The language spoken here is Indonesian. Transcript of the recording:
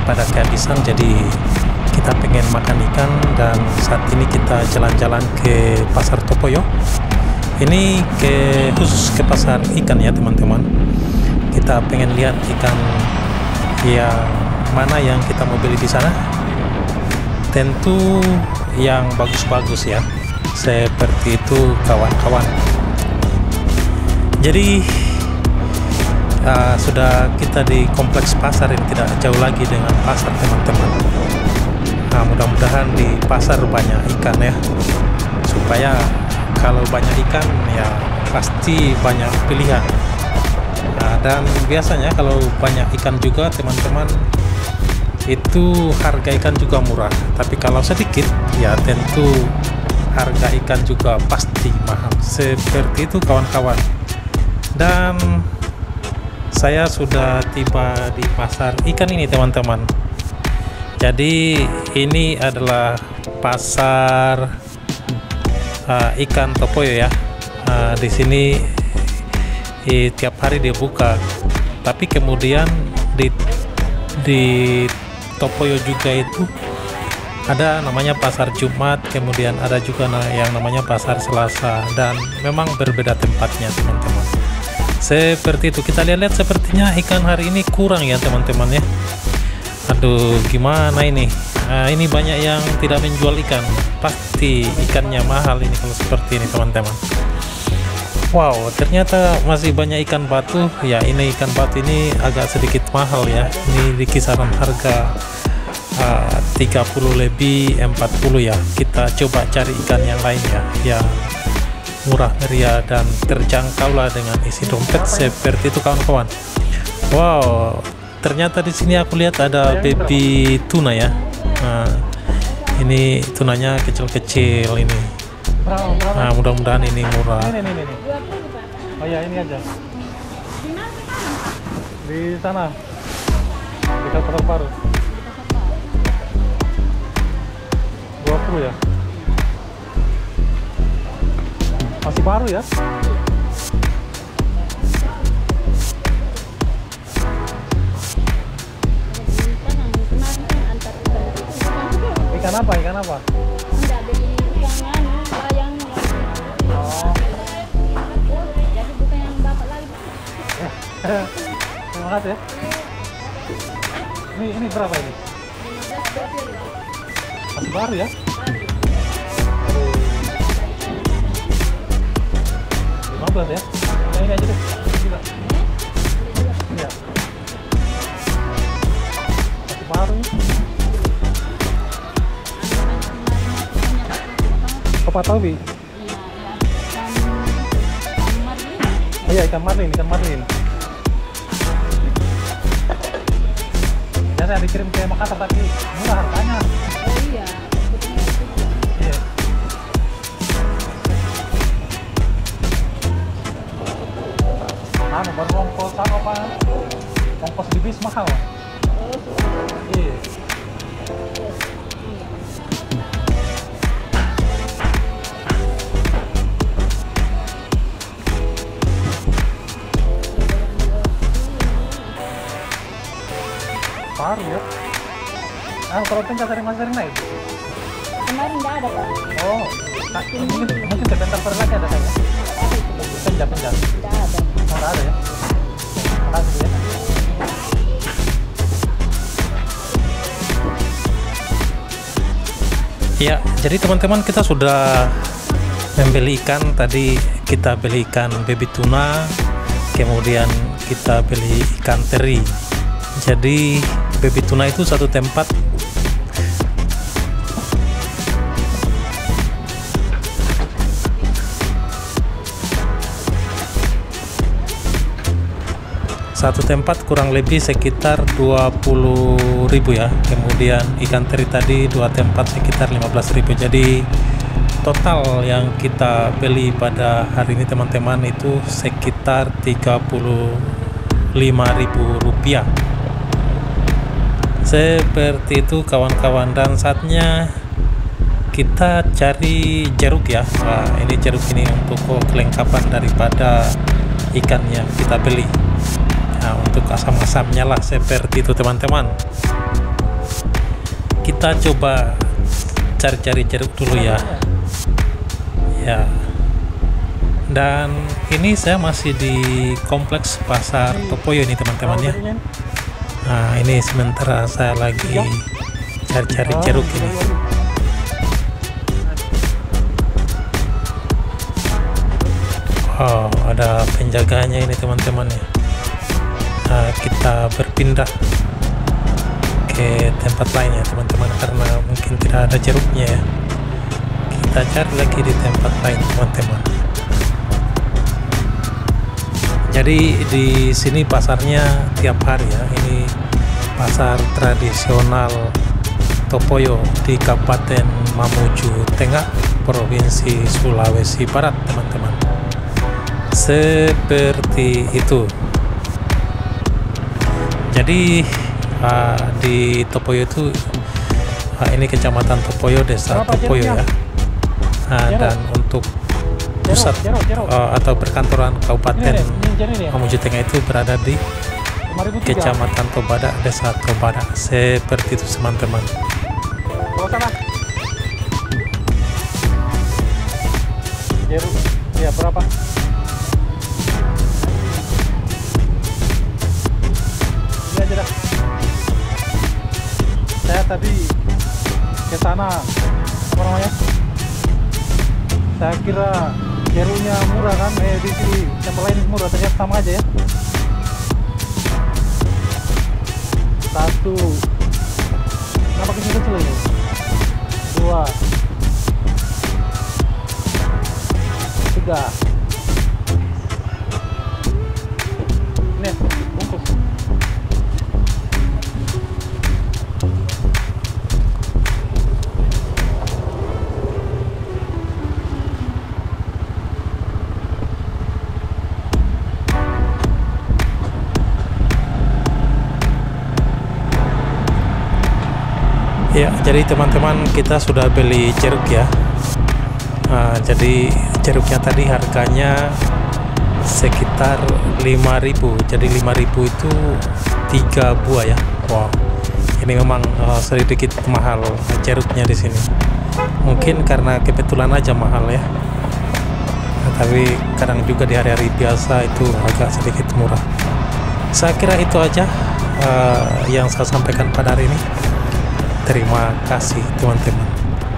pada kehabisan, jadi kita pengen makan ikan. Dan saat ini kita jalan-jalan ke pasar Topoyo. Ini khusus ke pasar ikan ya teman-teman. Kita pengen lihat ikan yang mana yang kita mau beli di sana. Tentu yang bagus-bagus ya, seperti itu kawan-kawan. Jadi sudah kita di kompleks pasar yang tidak jauh lagi dengan pasar teman-teman. Mudah-mudahan di pasar banyak ikan ya, supaya kalau banyak ikan ya pasti banyak pilihan. Dan biasanya kalau banyak ikan juga teman-teman, itu harga ikan juga murah. Tapi kalau sedikit ya tentu harga ikan juga pasti mahal, seperti itu kawan-kawan. Dan saya sudah tiba di pasar ikan ini teman-teman. Jadi ini adalah pasar ikan Topoyo ya. Di sini tiap hari dia buka, tapi kemudian di Topoyo juga itu ada namanya pasar Jumat, kemudian ada juga yang namanya pasar Selasa, dan memang berbeda tempatnya teman-teman. Seperti itu, kita lihat sepertinya ikan hari ini kurang ya teman-teman ya. Aduh, gimana ini? Ini banyak yang tidak menjual ikan, pasti ikannya mahal ini kalau seperti ini teman-teman. Wow, ternyata masih banyak ikan batu ya. Ini ikan batu ini agak sedikit mahal ya. Ini di kisaran harga 30 lebih 40 ya. Kita coba cari ikan yang lain ya, yang murah meriah dan terjangkau lah dengan isi dompet, seperti itu kawan-kawan. Wow, ternyata di sini aku lihat ada baby tuna ya. Ini tunanya kecil-kecil ini. Mudah-mudahan ini murah. Ini. Oh ya, ini aja. Di sana. Di Pasar Baru. 20 ya. Masih baru ya. Ikan apa? Ikan apa? Enggak, beli ikan layang. Oh. Jadi bukan yang bapak lagi. Terima kasih ya. Ini berapa ini? 15 Masih baru ya? 15 ya? Ini aja deh. Gila. Iya. Masih baru ya? Apa Tobi? Oh iya, ikan marlin. Biasanya dikirim ke Makassar tapi murah harganya. Oh iya. Iya. Baru ongkos apa? Ongkos di bis mahal. Iya. Baru ya. Kalau tinggal sering naik. Kemarin enggak ada, Pak. Oh, mungkin sebentar lagi ada saya. Penjat. Enggak ada. Enggak ada ya. Makasih ya. Ya, jadi teman-teman kita sudah membeli ikan. Tadi kita beli ikan baby tuna, kemudian kita beli ikan teri. Jadi baby tuna itu satu tempat kurang lebih sekitar 20.000 ya. Kemudian ikan teri tadi dua tempat sekitar 15.000. Jadi total yang kita beli pada hari ini teman-teman itu sekitar 35.000 rupiah. Seperti itu kawan-kawan, dan saatnya kita cari jeruk ya. Nah, ini jeruk ini untuk kelengkapan daripada ikan yang kita beli. Nah, untuk asam-asamnya lah, seperti itu teman-teman. kita coba cari-cari jeruk dulu ya. Ya. Dan ini saya masih di kompleks pasar Topoyo ini teman-teman ya. Nah, ini sementara saya lagi cari-cari jeruk ini. Oh, ada penjaganya ini teman-teman ya. Nah, kita berpindah ke tempat lain ya teman-teman, karena mungkin tidak ada jeruknya ya. Kita cari lagi di tempat lain teman-teman. Jadi di sini pasarnya tiap hari ya. Ini pasar tradisional Topoyo di Kabupaten Mamuju Tengah, Provinsi Sulawesi Barat teman-teman. Seperti itu. Jadi di Topoyo itu ini kecamatan Topoyo, desa Topoyo ya. Dan untuk pusat atau perkantoran Kabupaten Mamuju Tengah itu berada di Kecamatan Tobada, Desa Tobada. Seperti itu teman-teman. Jeruk, ya berapa? Ini aja dah. Saya tadi ke sana, apa namanya? Saya kira jeruknya murah kan, di sini tempat lain murah, ternyata sama aja ya. Satu, kenapa kecil-kecil ini? Dua, tiga. Ini bungkus. Ya, jadi teman-teman kita sudah beli jeruk ya. Jadi jeruknya tadi harganya sekitar 5.000. Jadi 5.000 itu 3 buah ya. Wow. Ini memang sedikit mahal jeruknya di sini. Mungkin karena kebetulan aja mahal ya. Tapi kadang juga di hari-hari biasa itu agak sedikit murah. Saya kira itu aja yang saya sampaikan pada hari ini. Terima kasih teman-teman.